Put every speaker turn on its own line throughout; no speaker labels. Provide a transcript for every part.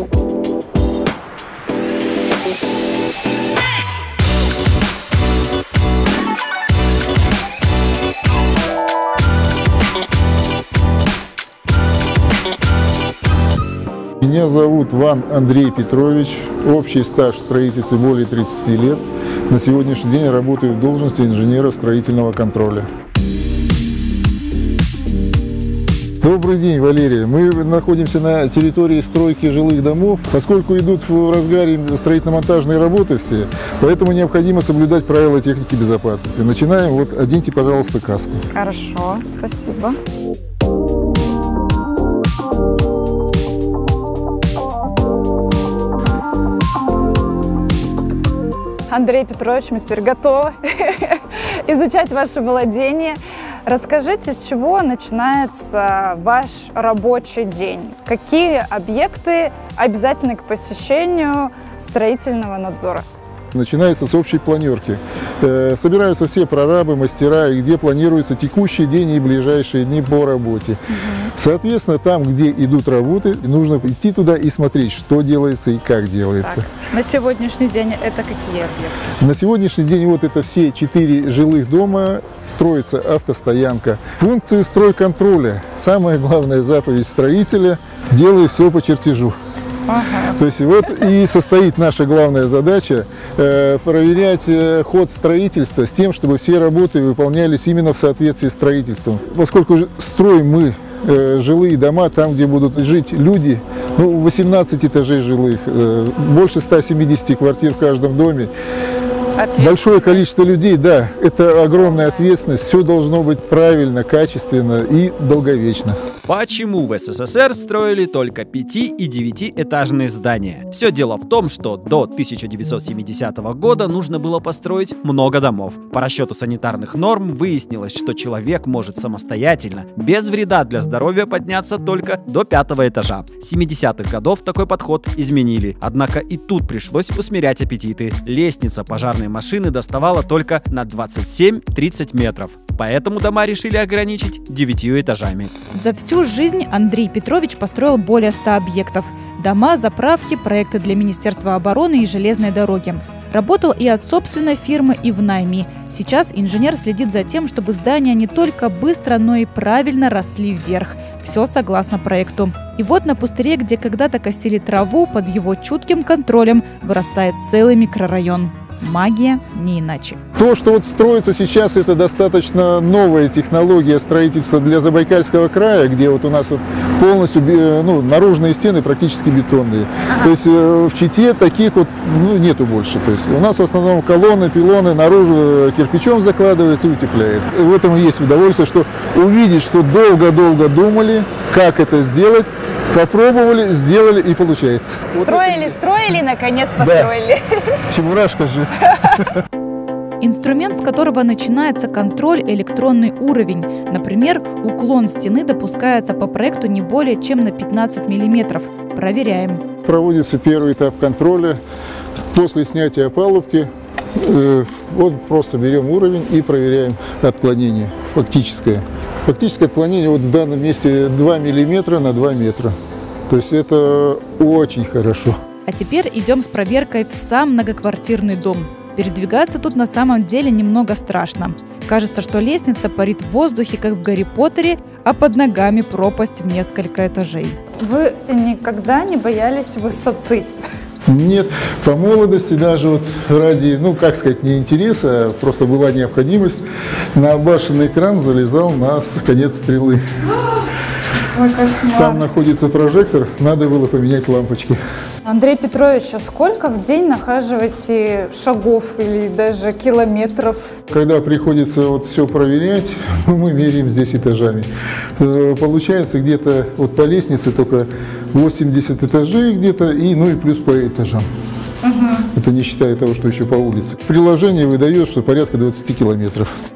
Меня зовут Ван Андрей Петрович, общий стаж в строительстве более 30 лет. На сегодняшний день работаю в должности инженера строительного контроля. Добрый день, Валерия. Мы находимся на территории стройки жилых домов. Поскольку идут в разгаре строительно-монтажные работы все, поэтому необходимо соблюдать правила техники безопасности. Начинаем. Вот, оденьте, пожалуйста, каску.
Хорошо, спасибо. Андрей Петрович, мы теперь готовы изучать ваше владение. Расскажите, с чего начинается ваш рабочий день? Какие объекты обязательны к посещению строительного надзора?
Начинается с общей планерки. Собираются все прорабы, мастера, и где планируется текущий день и ближайшие дни по работе. Соответственно, там, где идут работы, нужно идти туда и смотреть, что делается и как делается.
Так. На сегодняшний день это какие объекты?
На сегодняшний день вот это все 4 жилых дома, строится автостоянка. Функции стройконтроля. Самая главная заповедь строителя – делай все по чертежу.
Ага.
То есть вот и состоит наша главная задача проверять ход строительства с тем, чтобы все работы выполнялись именно в соответствии с строительством. Поскольку строим мы жилые дома там, где будут жить люди, 18 этажей жилых, больше 170 квартир в каждом доме. Большое количество людей, да, это огромная ответственность, все должно быть правильно, качественно и долговечно.
Почему в СССР строили только 5- и 9-этажные здания? Все дело в том, что до 1970 года нужно было построить много домов. По расчету санитарных норм выяснилось, что человек может самостоятельно, без вреда для здоровья, подняться только до 5-го этажа. С 70-х годов такой подход изменили, однако и тут пришлось усмирять аппетиты. Лестница пожарной машины доставала только на 27-30 метров, поэтому дома решили ограничить 9 этажами.
За всю жизнь Андрей Петрович построил более 100 объектов. Дома, заправки, проекты для Министерства обороны и железной дороги. Работал и от собственной фирмы, и в найме. Сейчас инженер следит за тем, чтобы здания не только быстро, но и правильно росли вверх. Все согласно проекту. И вот на пустыре, где когда-то косили траву, под его чутким контролем вырастает целый микрорайон. Магия не иначе.
То, что вот строится сейчас, это достаточно новая технология строительства для Забайкальского края, где вот у нас вот полностью наружные стены практически бетонные. То есть в Чите таких вот нету больше. То есть у нас в основном колонны, пилоны наружу кирпичом закладывается и утепляется. И в этом и есть удовольствие, что увидеть, что долго-долго думали, как это сделать, попробовали, сделали и получается.
Строили, наконец построили.
Да. Чебурашка жив.
Инструмент, с которого начинается контроль, электронный уровень. Например, уклон стены допускается по проекту не более чем на 15 мм. Проверяем.
Проводится первый этап контроля. После снятия опалубки вот просто берем уровень и проверяем отклонение фактическое. Фактическое отклонение вот в данном месте 2 мм на 2 метра. То есть это очень хорошо.
А теперь идем с проверкой в сам многоквартирный дом. Передвигаться тут на самом деле немного страшно. Кажется, что лестница парит в воздухе, как в Гарри Поттере, а под ногами пропасть в несколько этажей.
Вы никогда не боялись высоты?
Нет, по молодости даже вот ради, не интереса, а просто была необходимость, на башенный кран залезал на конец стрелы.
Ой, кошмар.
Там находится прожектор, надо было поменять лампочки.
Андрей Петрович, а сколько в день нахаживаете шагов или даже километров?
Когда приходится вот все проверять, мы меряем здесь этажами. Получается где-то вот по лестнице только 80 этажей где-то, и плюс по этажам. Это не считая того, что еще по улице. Приложение выдает, что порядка 20 километров.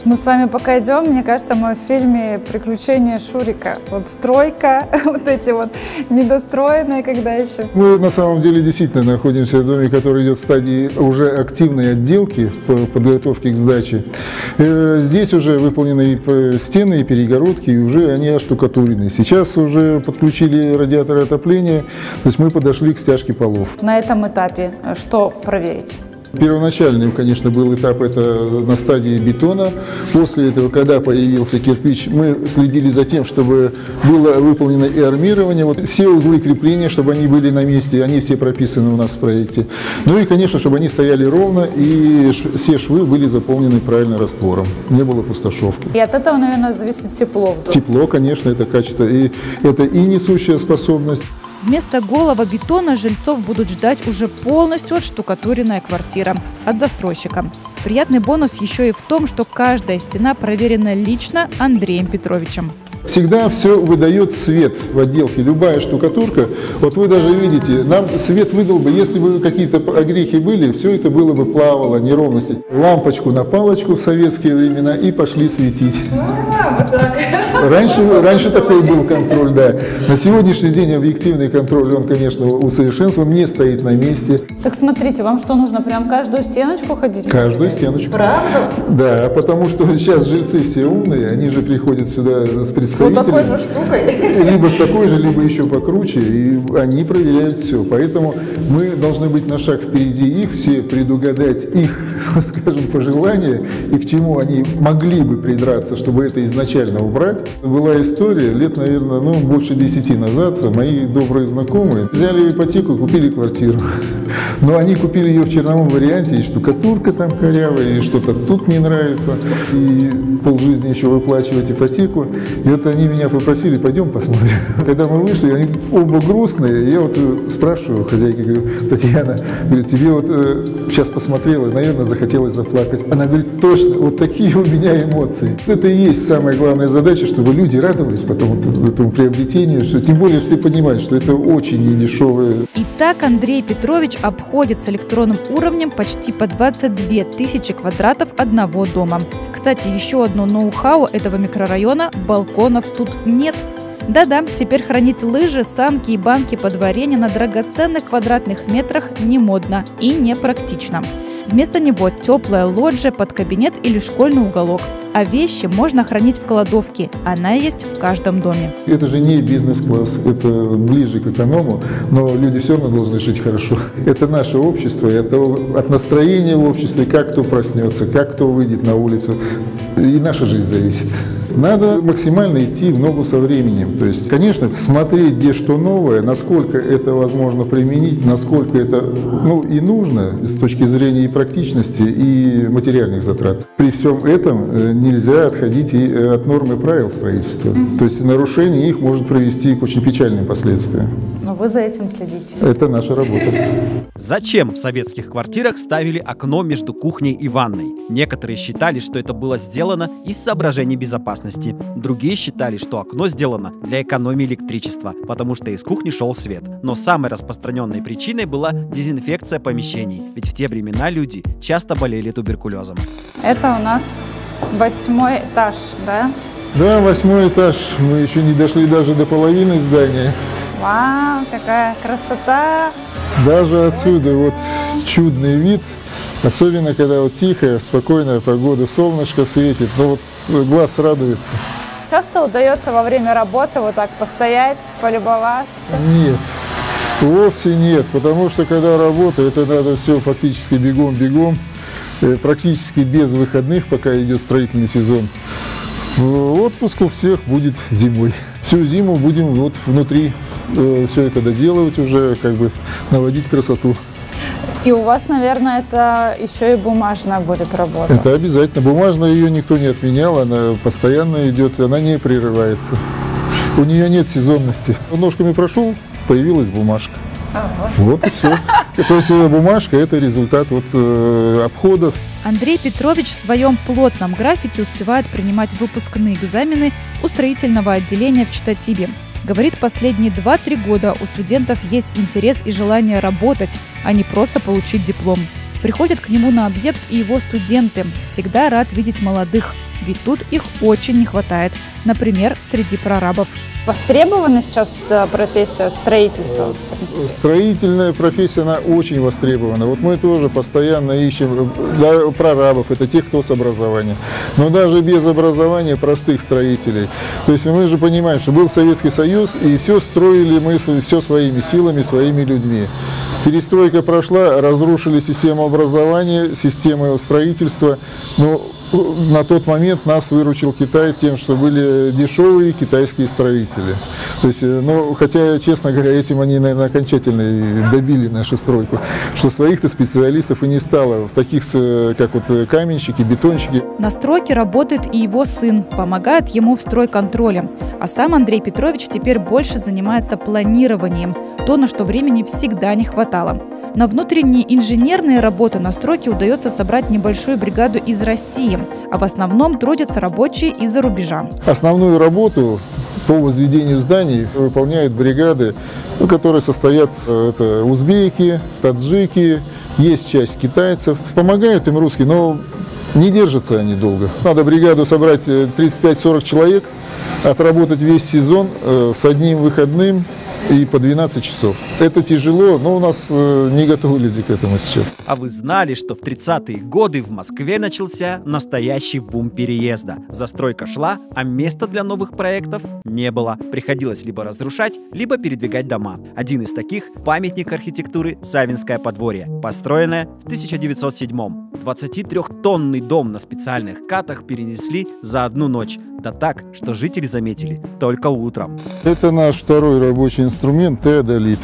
Мы с вами пока идем, мне кажется, мы в фильме «Приключения Шурика». Вот стройка, вот эти вот недостроенные, когда еще.
Мы на самом деле действительно находимся в доме, который идет в стадии уже активной отделки по подготовке к сдаче. Здесь уже выполнены и стены, и перегородки, и уже они оштукатурены. Сейчас уже подключили радиаторы отопления, то есть мы подошли к стяжке полов.
На этом этапе что проверить?
Первоначальным, конечно, был этап это на стадии бетона. После этого, когда появился кирпич, мы следили за тем, чтобы было выполнено и армирование. Вот все узлы крепления, чтобы они были на месте, они все прописаны у нас в проекте. Ну и, конечно, чтобы они стояли ровно и все швы были заполнены правильно раствором. Не было пустошовки.
И от этого, наверное, зависит тепло в доме.
Тепло, конечно, это качество. И это и несущая способность.
Вместо голого бетона жильцов будут ждать уже полностью отштукатуренная квартира от застройщика. Приятный бонус еще и в том, что каждая стена проверена лично Андреем Петровичем.
Всегда все выдает свет в отделке, любая штукатурка. Вот вы даже видите, нам свет выдал бы, если бы какие-то огрехи были, все это было бы плавало, неровности. Лампочку на палочку в советские времена и пошли светить.
Вот так.
Раньше такой был контроль, да. На сегодняшний день объективный контроль, он, конечно, усовершенствован, не стоит на месте.
Так смотрите, вам что, нужно прям каждую стеночку ходить?
Каждую стеночку.
Правда?
Да, потому что сейчас жильцы все умные, они же приходят сюда с представителями.
Вот такой же штукой.
Либо с такой же, либо еще покруче, и они проверяют все. Поэтому мы должны быть на шаг впереди их, все предугадать их, скажем, пожелания и к чему они могли бы придраться, чтобы это изначально убрать. Была история лет, наверное, больше 10 назад. Мои добрые знакомые взяли ипотеку, купили квартиру. Но они купили ее в черновом варианте, и штукатурка там корявая, и что-то тут не нравится, и полжизни еще выплачивать ипотеку. И вот они меня попросили, пойдем посмотрим. Когда мы вышли, они оба грустные, я вот спрашиваю хозяйки, говорю, Татьяна, говорю, тебе вот сейчас посмотрела, наверное, захотелось заплакать. Она говорит, точно, вот такие у меня эмоции. Это и есть самая главная задача, чтобы люди радовались потом этому приобретению, что, тем более все понимают, что это очень недешевое.
Итак, Андрей Петрович обходит с электронным уровнем почти по 22 тысячи квадратов одного дома. Кстати, еще одно ноу-хау этого микрорайона – балконов тут нет. Да-да, теперь хранить лыжи, санки и банки под варенье на драгоценных квадратных метрах не модно и не практично. Вместо него теплая лоджия под кабинет или школьный уголок. А вещи можно хранить в кладовке. Она есть в каждом доме.
Это же не бизнес-класс, это ближе к эконому, но люди все равно должны жить хорошо. Это наше общество, это от настроения в обществе, как кто проснется, как кто выйдет на улицу. И наша жизнь зависит. Надо максимально идти в ногу со временем. То есть, конечно, смотреть, где что новое, насколько это возможно применить, насколько это и нужно с точки зрения и практичности, и материальных затрат. При всем этом нельзя отходить и от норм и правил строительства. То есть нарушение их может привести к очень печальным последствиям.
Но вы за этим следите.
Это наша работа.
Зачем в советских квартирах ставили окно между кухней и ванной? Некоторые считали, что это было сделано из соображений безопасности. Другие считали, что окно сделано для экономии электричества, потому что из кухни шел свет. Но самой распространенной причиной была дезинфекция помещений, ведь в те времена люди часто болели туберкулезом.
Это у нас 8-й этаж, да?
Да, 8-й этаж. Мы еще не дошли даже до половины здания.
Вау, какая красота!
Даже отсюда вот чудный вид, особенно когда вот тихая, спокойная погода, солнышко светит, глаз радуется.
Часто удается во время работы вот так постоять, полюбоваться?
Нет, вовсе нет, потому что когда работа, это надо все фактически бегом-бегом, практически без выходных, пока идет строительный сезон. Отпуск у всех будет зимой. Всю зиму будем внутри все это доделывать уже, наводить красоту.
И у вас, наверное, это еще и бумажная будет работа.
Это обязательно. Бумажная ее никто не отменял, она постоянно идет, она не прерывается. У нее нет сезонности. Ножками прошел, появилась бумажка. Вот и все. То есть бумажка – это результат обходов.
Андрей Петрович в своем плотном графике успевает принимать выпускные экзамены у строительного отделения в Читатибе. Говорит, последние 2-3 года у студентов есть интерес и желание работать, а не просто получить диплом. Приходят к нему на объект и его студенты. Всегда рад видеть молодых. ведь тут их очень не хватает, например, среди прорабов.
Востребована сейчас профессия строительства? В принципе?
Строительная профессия, она очень востребована. Вот мы тоже постоянно ищем прорабов, это тех, кто с образованием. Но даже без образования простых строителей. То есть мы же понимаем, что был Советский Союз, и все строили мы все своими силами, своими людьми. Перестройка прошла, разрушили систему образования, систему строительства. Но на тот момент нас выручил Китай тем, что были дешевые китайские строители. То есть, ну, хотя, честно говоря, этим они, наверное, окончательно добили нашу стройку, что своих-то специалистов и не стало, в таких, как вот каменщики, бетонщики.
На стройке работает и его сын, помогает ему в стройконтроле. А сам Андрей Петрович теперь больше занимается планированием, то, на что времени всегда не хватало. На внутренние инженерные работы на стройке удается собрать небольшую бригаду из России, а в основном трудятся рабочие из-за рубежа.
Основную работу по возведению зданий выполняют бригады, которые состоят это узбеки, таджики, есть часть китайцев. Помогают им русские, но не держатся они долго. Надо бригаду собрать 35-40 человек, отработать весь сезон с одним выходным и по 12 часов. Это тяжело, но у нас не готовы люди к этому сейчас.
А вы знали, что в 30-е годы в Москве начался настоящий бум переезда? Застройка шла, а места для новых проектов не было. Приходилось либо разрушать, либо передвигать дома. Один из таких – памятник архитектуры Савинское подворье, построенное в 1907-м. 23-тонный дом на специальных катах перенесли за одну ночь. Да так, что жители заметили только утром.
Это наш второй рабочий инструмент – теодолит.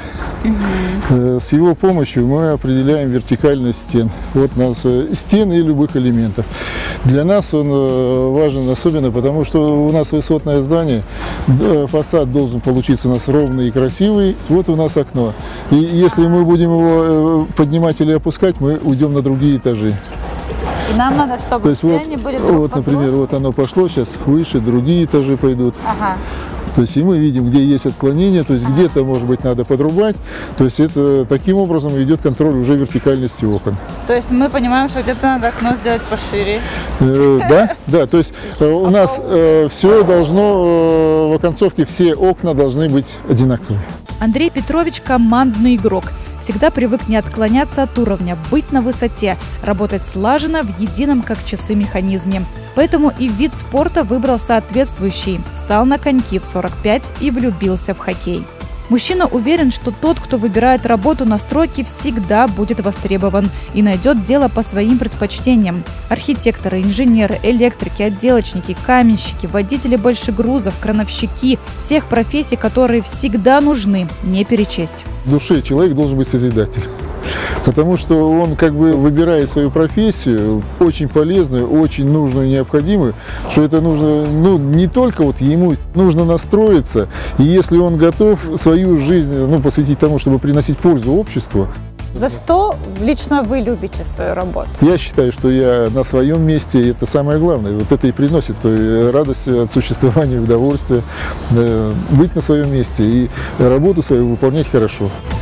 С его помощью мы определяем вертикальность стен. Вот у нас стен и любых элементов. Для нас он важен особенно, потому что у нас высотное здание, фасад должен получиться у нас ровный и красивый. Вот у нас окно. И если мы будем его поднимать или опускать, мы уйдем на другие этажи.
И нам надо, чтобы все не были друг
вот, например, вот оно пошло, сейчас выше, другие этажи пойдут.
Ага.
То есть и мы видим, где есть отклонения, то есть где-то, может быть, надо подрубать. То есть это таким образом идет контроль уже вертикальности окон.
То есть мы понимаем, что где-то надо окно сделать пошире.
Да, то есть у нас все должно, в оконцовке все окна должны быть одинаковые.
Андрей Петрович – командный игрок. Всегда привык не отклоняться от уровня, быть на высоте, работать слаженно в едином, как часы, механизме. Поэтому и вид спорта выбрал соответствующий. Встал на коньки в 45 и влюбился в хоккей. Мужчина уверен, что тот, кто выбирает работу на стройке, всегда будет востребован и найдет дело по своим предпочтениям. Архитекторы, инженеры, электрики, отделочники, каменщики, водители большегрузов, крановщики – всех профессий, которые всегда нужны, не перечесть.
В душе человек должен быть созидатель. Потому что он как бы выбирает свою профессию, очень полезную, очень нужную, необходимую, что это нужно, ну, не только вот ему, нужно настроиться, и если он готов свою жизнь, ну, посвятить тому, чтобы приносить пользу обществу.
За что лично вы любите свою работу?
Я считаю, что я на своем месте, это самое главное, вот это и приносит радость от существования, удовольствие, быть на своем месте и работу свою выполнять хорошо.